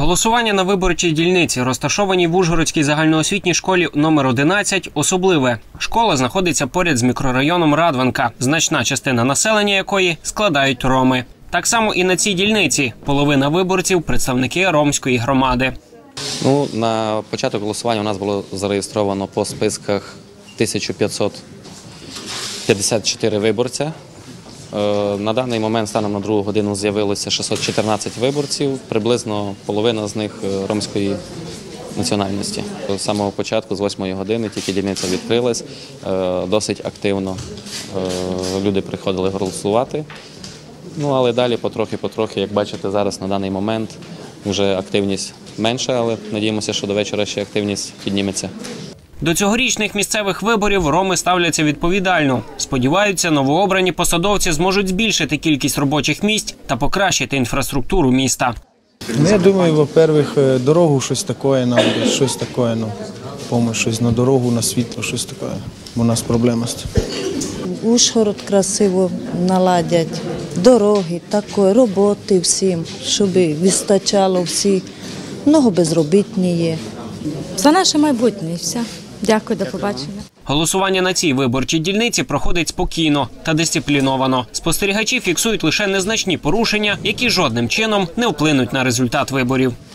Голосування на виборчій дільниці, розташованій в Ужгородській загальноосвітній школі номер 11, особливе. Школа знаходиться поряд з мікрорайоном Радванка, значна частина населення якої складають роми. Так само і на цій дільниці половина виборців – представники ромської громади. На початок голосування у нас було зареєстровано по списках 1554 виборця. На даний момент, станом на 2 годину, з'явилося 614 виборців, приблизно половина з них ромської національності. З самого початку, з 8 години, тільки дільниця відкрилась, досить активно люди приходили голосувати. Але далі потрохи, як бачите, зараз на даний момент вже активність менша, але надіємося, що до вечора ще активність підніметься. До цьогорічних місцевих виборів роми ставляться відповідально. Сподіваються, новообрані посадовці зможуть збільшити кількість робочих місць та покращити інфраструктуру міста. Я думаю, во-первых, дорогу щось таке нам, щось таке, допомогу, щось на дорогу, на світло, щось таке, бо у нас проблема з цим. Ужгород красиво наладять, дороги, такої, роботи всім, щоб вистачало всі. Много безробітні є. За наше майбутнє, все. Дякую, до побачення. Голосування на цій виборчій дільниці проходить спокійно та дисципліновано. Спостерігачі фіксують лише незначні порушення, які жодним чином не вплинуть на результат виборів.